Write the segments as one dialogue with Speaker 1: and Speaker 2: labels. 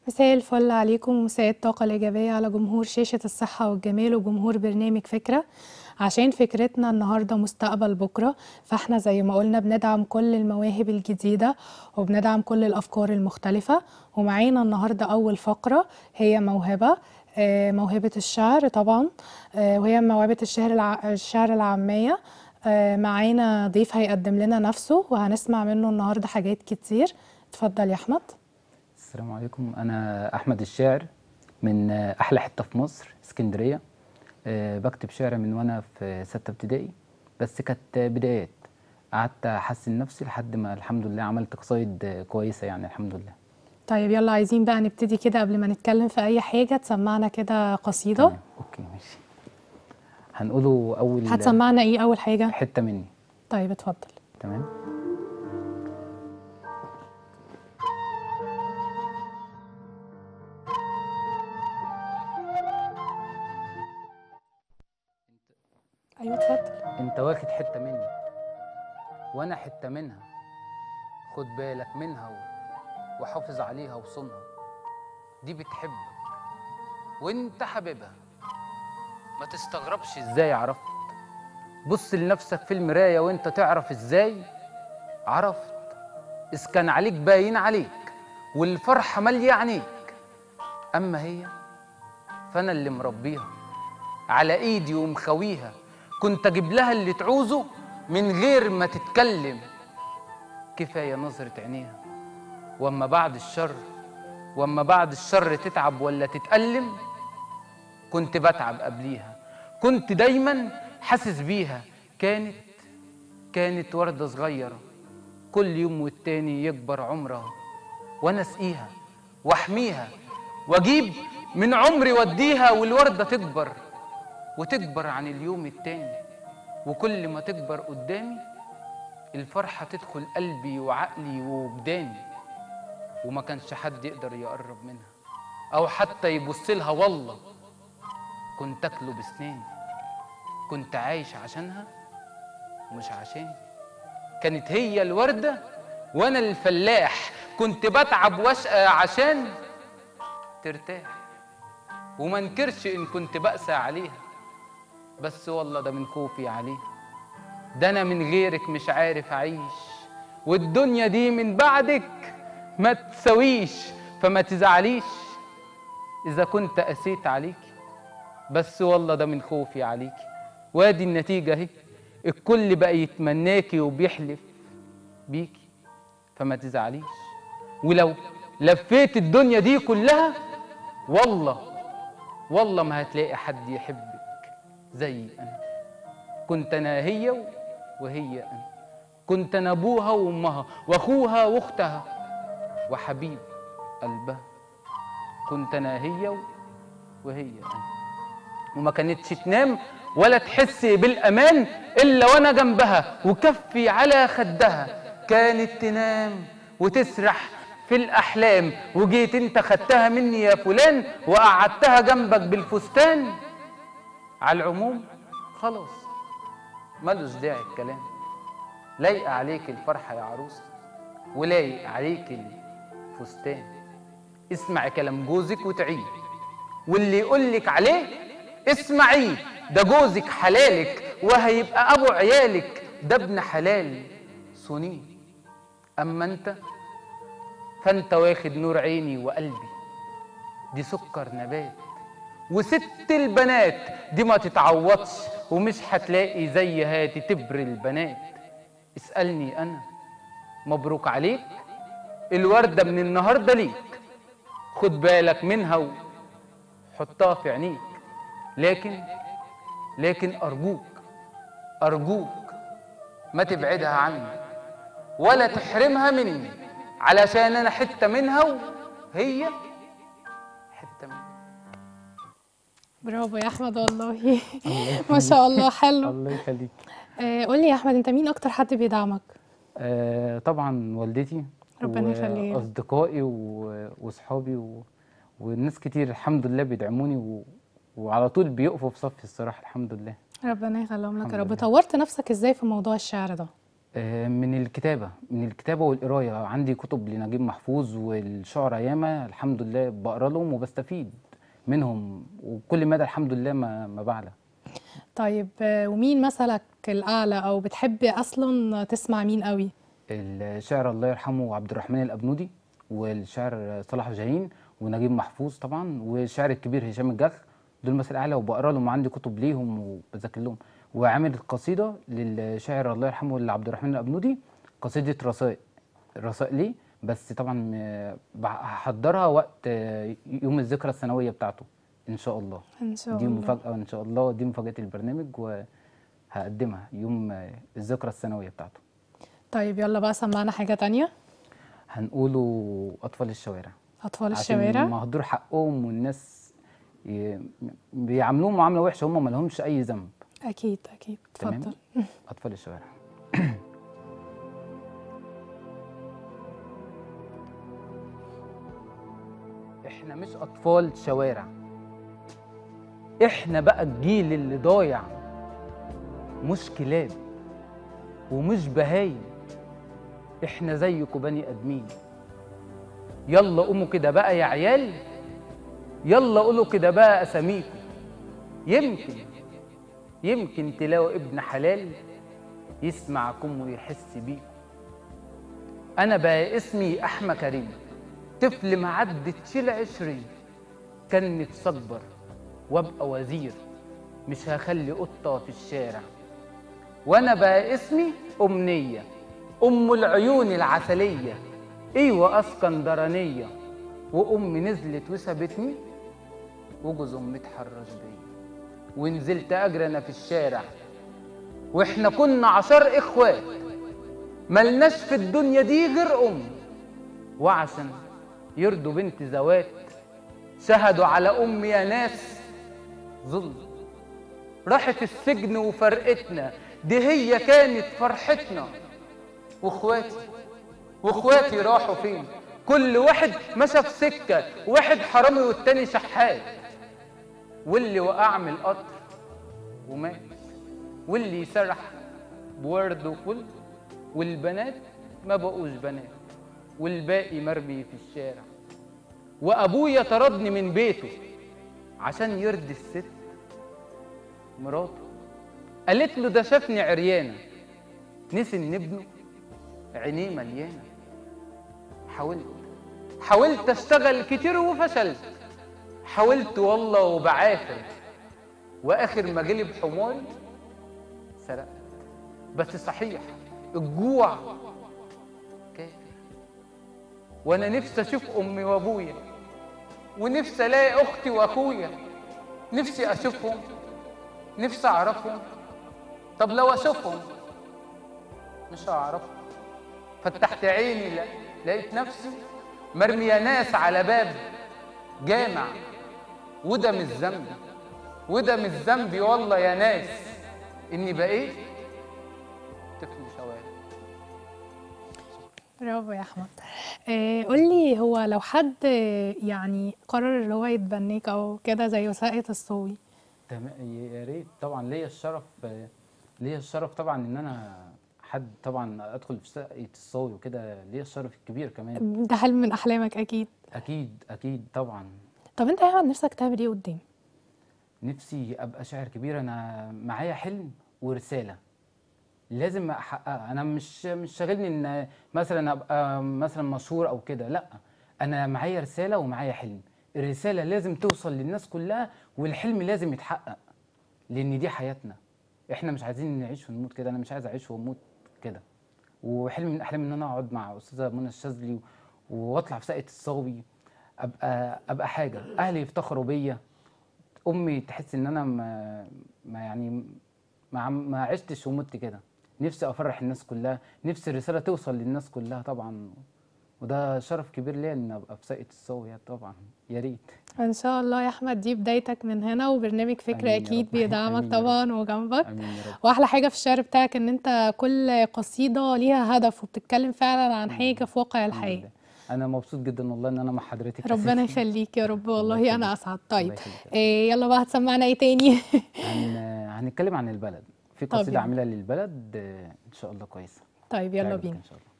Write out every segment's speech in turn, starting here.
Speaker 1: مساء الفل عليكم ومساء الطاقة الإيجابية على جمهور شاشة الصحة والجمال وجمهور برنامج فكرة. عشان فكرتنا النهاردة مستقبل بكرة، فاحنا زي ما قلنا بندعم كل المواهب الجديدة وبندعم كل الأفكار المختلفة. ومعانا النهاردة أول فقرة هي موهبة، موهبة الشعر طبعا، وهي موهبة الشعر العامية. معانا ضيف هيقدم لنا نفسه وهنسمع منه النهاردة حاجات كتير. اتفضل يا أحمد.
Speaker 2: السلام عليكم، أنا أحمد الشاعر من أحلى حتة في مصر، اسكندرية. بكتب شعر من وأنا في 6 ابتدائي، بس كانت بدايات. قعدت أحسن نفسي لحد ما الحمد لله عملت قصايد كويسة، يعني الحمد لله.
Speaker 1: طيب يلا عايزين بقى نبتدي كده قبل ما نتكلم في أي حاجة، تسمعنا كده قصيدة.
Speaker 2: تمام، أوكي، ماشي. هنقوله أول
Speaker 1: هتسمعنا إيه أول حاجة؟
Speaker 2: حتة مني.
Speaker 1: طيب اتفضل.
Speaker 2: تمام.
Speaker 1: أيوة اتفضل.
Speaker 2: أنت واخد حتة مني وأنا حتة منها، خد بالك منها وحافظ عليها وصونها. دي بتحبك وأنت حبيبها، ما تستغربش ازاي عرفت. بص لنفسك في المراية وانت تعرف ازاي عرفت. إذ كان عليك باين عليك والفرحة مالية عينيك، أما هي فأنا اللي مربيها على إيدي ومخويها. كنت أجيب لها اللي تعوزه من غير ما تتكلم. كفاية نظرة عينيها، وأما بعد الشر تتعب ولا تتألم. كنت بتعب قبليها، كنت دايما حاسس بيها. كانت وردة صغيرة، كل يوم والتاني يكبر عمرها، وانا اسقيها واحميها واجيب من عمري واديها. والوردة تكبر وتكبر عن اليوم التاني، وكل ما تكبر قدامي الفرحة تدخل قلبي وعقلي ووجداني. وما كانش حد يقدر يقرب منها او حتى يبص لها. والله كنت اكله بسناني، كنت عايش عشانها مش عشاني. كانت هي الوردة وانا الفلاح، كنت بتعب واشقى عشان ترتاح. وما انكرش ان كنت بقسى عليها، بس والله ده من خوفي عليها. ده انا من غيرك مش عارف اعيش، والدنيا دي من بعدك ما تسويش. فما تزعليش اذا كنت قسيت عليكي، بس والله ده من خوفي عليكي. وادي النتيجة اهي، الكل بقى يتمناكي وبيحلف بيكي. فما تزعليش، ولو لفيت الدنيا دي كلها والله ما هتلاقي حد يحبك زي انا. كنت انا هي وهي انا، كنت انا ابوها وامها واخوها واختها وحبيب قلبها. كنت انا هي وهي انا، وما كانتش تنام ولا تحس بالامان الا وانا جنبها وكفي على خدها. كانت تنام وتسرح في الاحلام، وجيت انت خدتها مني يا فلان وقعدتها جنبك بالفستان. على العموم خلاص ملوش داعي الكلام، لايقه عليك الفرحه يا عروسه ولايق عليك الفستان. اسمعي كلام جوزك وتعيه، واللي يقولك عليه اسمعيه. ده جوزك حلالك وهيبقى ابو عيالك، ده ابن حلال صنيه. اما انت فانت واخد نور عيني وقلبي، دي سكر نبات وست البنات. دي ما تتعوضش ومش هتلاقي زي هاتي تبر البنات. اسألني انا مبروك عليك، الوردة من النهاردة ليك. خد بالك منها وحطها في عينيك، لكن أرجوك ما تبعدها عني ولا تحرمها مني، علشان أنا حتة منها وهي حتة مني.
Speaker 1: برافو يا أحمد والله.
Speaker 2: الله
Speaker 1: ما شاء
Speaker 2: يخليك.
Speaker 1: الله حلو.
Speaker 2: الله يخليك.
Speaker 1: قولي يا أحمد، أنت مين أكتر حد بيدعمك؟
Speaker 2: طبعا والدتي
Speaker 1: ربنا يخليها.
Speaker 2: وأصدقائي وصحابي والناس كتير الحمد لله بيدعموني وعلى طول بيقفوا في صفي الصراحة، الحمد لله.
Speaker 1: ربنا يخليهم لك يا
Speaker 2: الحمد
Speaker 1: رب.
Speaker 2: لله.
Speaker 1: طورت نفسك إزاي في موضوع الشعر ده؟
Speaker 2: من الكتابة والقراية. عندي كتب لنجيب محفوظ والشعراء ياما الحمد لله بقرا لهم وبستفيد منهم، وكل مدى الحمد لله ما بعلى.
Speaker 1: طيب ومين مثلك الأعلى أو بتحب أصلا تسمع مين قوي؟
Speaker 2: الشعر الله يرحمه عبد الرحمن الأبنودي، والشعر صلاح جاهين، ونجيب محفوظ طبعا، والشعر الكبير هشام الجح. دول مثل اعلى وبقرا لهم، وعندي كتب ليهم وبذاكر لهم. وعامل قصيده للشاعر الله يرحمه لعبد الرحمن الأبنودي، قصيده رثاء. الرثاء ليه بس طبعا هحضرها وقت يوم الذكرى السنويه بتاعته ان شاء الله.
Speaker 1: إن شاء
Speaker 2: دي
Speaker 1: الله.
Speaker 2: مفاجاه ان شاء الله، دي مفاجاه البرنامج، وهقدمها يوم الذكرى السنويه بتاعته.
Speaker 1: طيب يلا بقى سمعنا حاجة تانية.
Speaker 2: هنقوله أطفال الشوارع.
Speaker 1: أطفال
Speaker 2: عشان
Speaker 1: الشوارع.
Speaker 2: مهدور حقهم، والناس بيعاملوهم معاملة وحشة، هم ما لهمش أي ذنب.
Speaker 1: أكيد أكيد،
Speaker 2: تمام؟
Speaker 1: اتفضل.
Speaker 2: أطفال الشوارع. إحنا مش أطفال شوارع، إحنا بقى الجيل اللي ضايع، مش كلاب ومش بهايم، إحنا زيكم بني آدمين. يلا قوموا كده بقى يا عيال، يلا قولوا كده بقى أساميكم، يمكن تلاقوا ابن حلال يسمعكم ويحس بيكم. أنا بقى اسمي أحمد كريم، طفل ما عدتش ال20، كان نفسي أكبر وأبقى وزير، مش هخلي قطة في الشارع. وأنا بقى اسمي أمنية، أم العيون العسلية، أيوة اسكندرانية، وأمي نزلت وسابتني، وجوز أمي اتحرش بيا، ونزلت أجري أنا في الشارع. وإحنا كنا 10 إخوات، ملناش في الدنيا دي غير أم، وعشان يرضوا بنت زوات شهدوا على أمي يا ناس ظلم. راحت السجن وفرقتنا، دي هي كانت فرحتنا. واخواتي راحوا فين؟ كل واحد مشى في سكة، واحد حرامي والتاني شحات، واللي وقع من القطر ومات، واللي سرح بورد وفل، والبنات ما بقوش بنات، والباقي مرمي في الشارع. وابويا طردني من بيته عشان يرضي الست مراته، قالت له ده شافني عريانه، نسي ان ابنه عينيه مليانه. حاولت اشتغل كتير وفشلت، حاولت والله وبعافر، واخر ما جلب حماري سرقت. بس صحيح الجوع كافر، وانا نفسي اشوف امي وابويا، ونفسي الاقي اختي واخويا، نفسي اشوفهم، نفسي اعرفهم. طب لو اشوفهم مش هعرفهم. فتحت عيني لقيت نفسي مرمية ناس على باب جامع، وده مش ذنبي والله يا ناس، اني بقيت طفل شوارع.
Speaker 1: برافو يا احمد. قولي، هو لو حد يعني قرر اللي هو يتبنيك او كده زي وثائق الصوي؟
Speaker 2: تمام، يا ريت طبعا. ليا الشرف طبعا ان انا حد طبعا ادخل في وثائق الصوي وكده، ليا الشرف الكبير كمان.
Speaker 1: ده حلم من احلامك اكيد.
Speaker 2: اكيد طبعا.
Speaker 1: طب انت يا احمد نفسك تعمل ايه قدام؟
Speaker 2: نفسي ابقى شاعر كبير. انا معايا حلم ورساله لازم احققها. انا مش شاغلني ان مثلا ابقى مثلا مشهور او كده، لا، انا معايا رساله ومعايا حلم. الرساله لازم توصل للناس كلها، والحلم لازم يتحقق، لان دي حياتنا. احنا مش عايزين نعيش ونموت كده، انا مش عايز اعيش واموت كده. وحلم من احلامي ان انا اقعد مع استاذه منى الشاذلي واطلع في ساقية الصاوي، ابقى حاجه، اهلي يفتخروا بيا، امي تحس ان انا ما يعني ما عشتش ومت كده. نفسي افرح الناس كلها، نفسي الرساله توصل للناس كلها طبعا، وده شرف كبير ليا ان ابقى في ساقية الصاوي طبعا. يا ريت.
Speaker 1: ان شاء الله يا احمد، دي بدايتك من هنا، وبرنامج فكرة
Speaker 2: امين يا
Speaker 1: اكيد
Speaker 2: رب.
Speaker 1: بيدعمك
Speaker 2: امين يا رب.
Speaker 1: طبعا وجنبك.
Speaker 2: امين يا رب.
Speaker 1: واحلى حاجة في الشعر بتاعك ان انت كل قصيدة ليها هدف وبتتكلم فعلا عن حاجة في واقع
Speaker 2: الحمد
Speaker 1: الحياة.
Speaker 2: لله. انا مبسوط جدا والله ان انا مع حضرتك
Speaker 1: ربنا
Speaker 2: اساسا.
Speaker 1: يخليك يا رب،
Speaker 2: الله
Speaker 1: والله انا
Speaker 2: يخليك.
Speaker 1: اسعد. طيب
Speaker 2: الله يخليك.
Speaker 1: يلا بقى هتسمعنا ايه تاني؟
Speaker 2: هنتكلم عن البلد، في
Speaker 1: طب
Speaker 2: قصيده
Speaker 1: يلا.
Speaker 2: عاملها للبلد ان شاء الله كويسه.
Speaker 1: طيب يلا
Speaker 2: تعجبك
Speaker 1: بينا.
Speaker 2: ان شاء الله.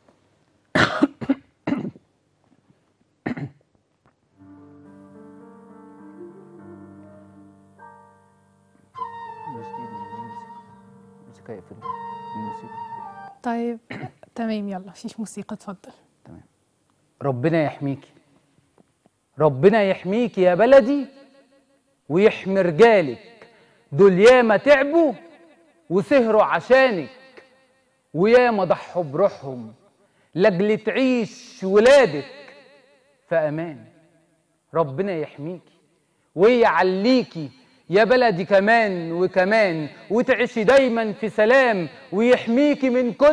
Speaker 2: الموسيقى يقفل الموسيقى.
Speaker 1: طيب تمام، يلا مفيش موسيقى، اتفضل.
Speaker 2: تمام. ربنا يحميكي، ربنا يحميكي يا بلدي ويحمي رجالك، دول ياما تعبوا وسهروا عشانك، وياما ضحوا بروحهم لاجل تعيش ولادك في امان. ربنا يحميكي ويعليكي يا بلدي كمان وكمان، وتعيشي دايما في سلام، ويحميكي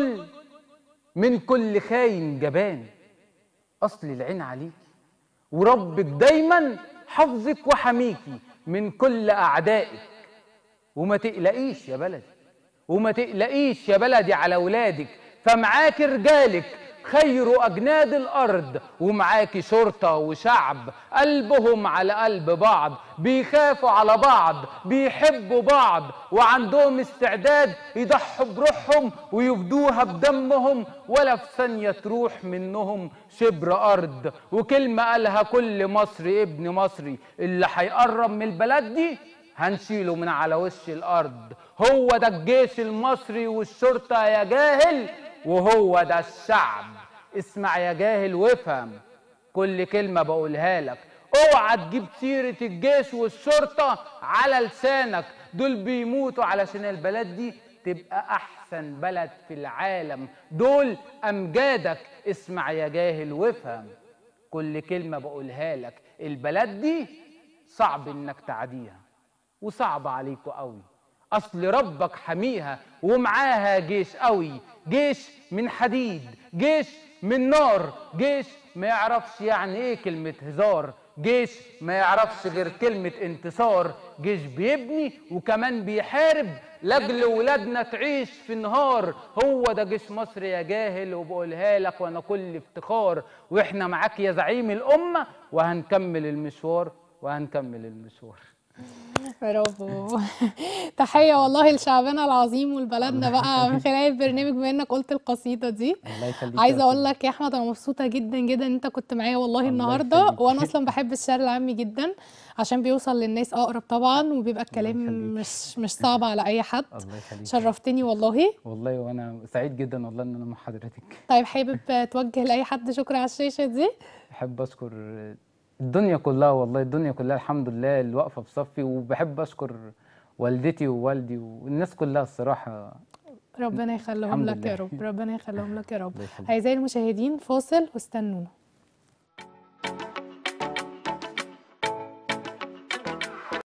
Speaker 2: من كل خاين جبان. اصل العين عليكي وربك دايما حفظك وحميكي من كل اعدائك. وما تقلقيش يا بلدي، وما تقلقيش يا بلدي على ولادك، فمعاك رجالك خير أجناد الأرض، ومعاكي شرطة وشعب قلبهم على قلب بعض، بيخافوا على بعض، بيحبوا بعض، وعندهم استعداد يضحوا بروحهم ويفدوها بدمهم، ولا في ثانية تروح منهم شبر أرض. وكلمة قالها كل مصري ابن مصري، اللي هيقرب من البلد دي هنشيله من على وش الأرض. هو ده الجيش المصري والشرطة يا جاهل، وهو ده الشعب. اسمع يا جاهل وافهم كل كلمة بقولها لك، اوعى تجيب سيرة الجيش والشرطة على لسانك، دول بيموتوا علشان البلد دي تبقى أحسن بلد في العالم، دول أمجادك. اسمع يا جاهل وافهم كل كلمة بقولها لك، البلد دي صعب إنك تعديها وصعب عليكوا قوي، اصل ربك حميها ومعاها جيش قوي، جيش من حديد، جيش من نار، جيش ما يعرفش يعني ايه كلمة هزار، جيش ما يعرفش غير كلمة انتصار، جيش بيبني وكمان بيحارب لاجل ولادنا تعيش في نهار. هو ده جيش مصر يا جاهل، وبقولها لك وانا كل افتخار، واحنا معاك يا زعيم الامة، وهنكمل المشوار وهنكمل المشوار.
Speaker 1: برافو. تحية والله لشعبنا العظيم ولبلدنا بقى من خلال البرنامج، بما انك قلت القصيدة دي.
Speaker 2: الله يخليك.
Speaker 1: عايزة اقول لك يا احمد انا مبسوطة جدا جدا ان انت كنت معايا والله
Speaker 2: الله
Speaker 1: النهاردة،
Speaker 2: يخليك.
Speaker 1: وانا اصلا بحب الشعر العامي جدا عشان بيوصل للناس اقرب طبعا، وبيبقى الكلام مش صعب على اي حد.
Speaker 2: الله يخليك.
Speaker 1: شرفتني والله.
Speaker 2: والله وانا سعيد جدا والله ان انا مع حضرتك.
Speaker 1: طيب حابب توجه لاي حد شكر على الشاشة دي؟
Speaker 2: بحب اشكر الدنيا كلها، والله الدنيا كلها الحمد لله اللي واقفه في صفي، وبحب اشكر والدتي ووالدي والناس كلها الصراحه.
Speaker 1: ربنا يخليهم
Speaker 2: الحمد
Speaker 1: لك يا
Speaker 2: لله.
Speaker 1: رب، ربنا يخليهم لك يا رب.
Speaker 2: الله يخليك.
Speaker 1: أعزائي المشاهدين فاصل واستنونا.